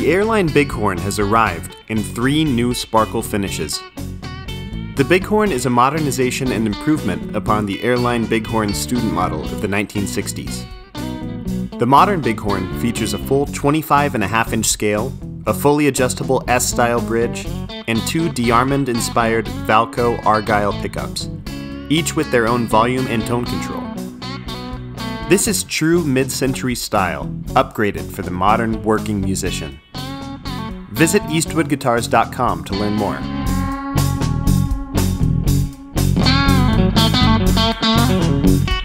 The Airline Bighorn has arrived in 3 new sparkle finishes. The Bighorn is a modernization and improvement upon the Airline Bighorn student model of the 1960s. The modern Bighorn features a full 25.5-inch scale, a fully adjustable S-style bridge, and 2 D'Armond-inspired Valco Argyle pickups, each with their own volume and tone control. This is true mid-century style, upgraded for the modern working musician. Visit eastwoodguitars.com to learn more.